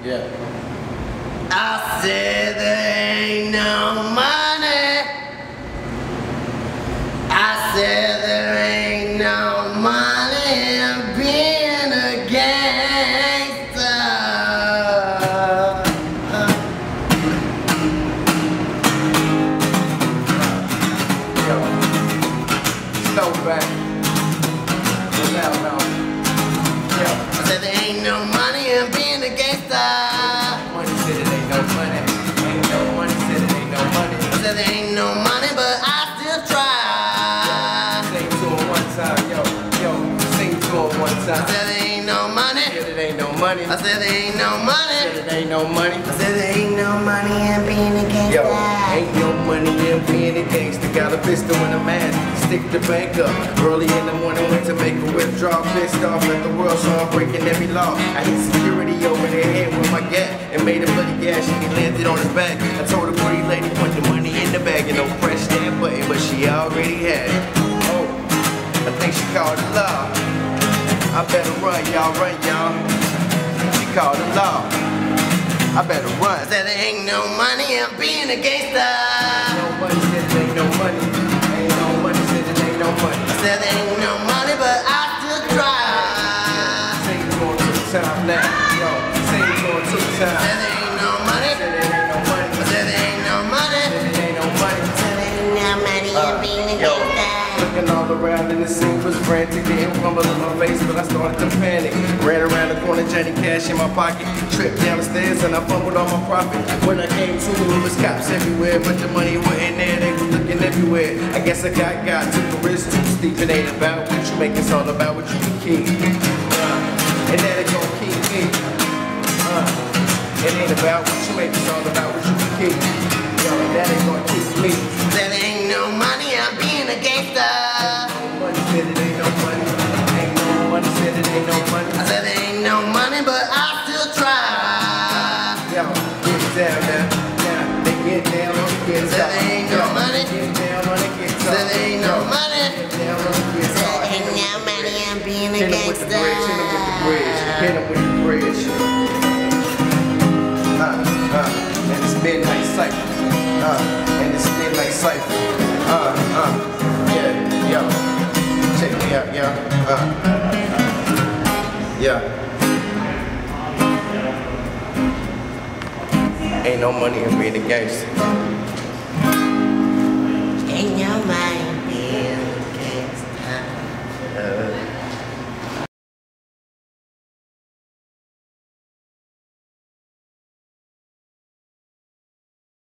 Yeah. I said there ain't no money. I said there ain't no money in being a gangster. Yo, slow back. Loud mouth. Yo, I said there ain't no money in being a gangster. money said it ain't no money. Ain't no money said it ain't no money. I said there ain't no money, but I still try. Sing to him one time, yo, sing to him one I time. said there ain't no money. Said it ain't no money. I said there ain't no money. Said it ain't no money. I said there ain't no money in being a gangster. Yo, ain't no money in being a gangster. Got a pistol and a mask, stick the bank up. Early in the morning, went to make a withdrawal. Pissed off at the world, so I'm breaking every law. I hit security over their head with my gat and made a bloody gash, and he landed on his back. I told the pretty lady, put the money in the bag and don't press that button, but she already had it. Oh, I think she called the law. I better run, y'all, She called the law. I better run. I said there ain't no money in being a gangster. No money said it ain't no money. Ain't no money said it ain't no money. I said there ain't no money, but I still try. Say you going to the time now. Yo, say you going to the I time. said there ain't no money. Said it ain't no money. I said there ain't no money. Said it ain't no money. I said there ain't no money in being a Yo, gangster. looking all around and the scene was frantic. Didn't rumble in my face, but I started to panic. Ran around the corner, Johnny Cash in my pocket. Tripped down the stairs and I fumbled on my profit. When I came to, it was cops everywhere, but the money wasn't there. They was looking everywhere. I guess I got took a risk too steep. It ain't about what you make, it's all about what you can keep. And that it gon' keep me. It ain't about what you make, it's all about what you can keep. Yo, and that ain't gon' keep me. I said there ain't no money in being a gangster. Money said it ain't no money. Ain't no money said it ain't no money. I said there ain't no money, but I still try. Yo, get down now. Yeah, they get down on the get I said there ain't no money. Get down on the get I said there ain't no money. Get down on the get There ain't no money in being a Hit him with the gangster. bridge, hit him with the bridge. Hit him with the bridge. And it's midnight cypher. And it's midnight cypher. Yeah, yo. Check me out, yo. Yeah. Ain't no money in being a gangster.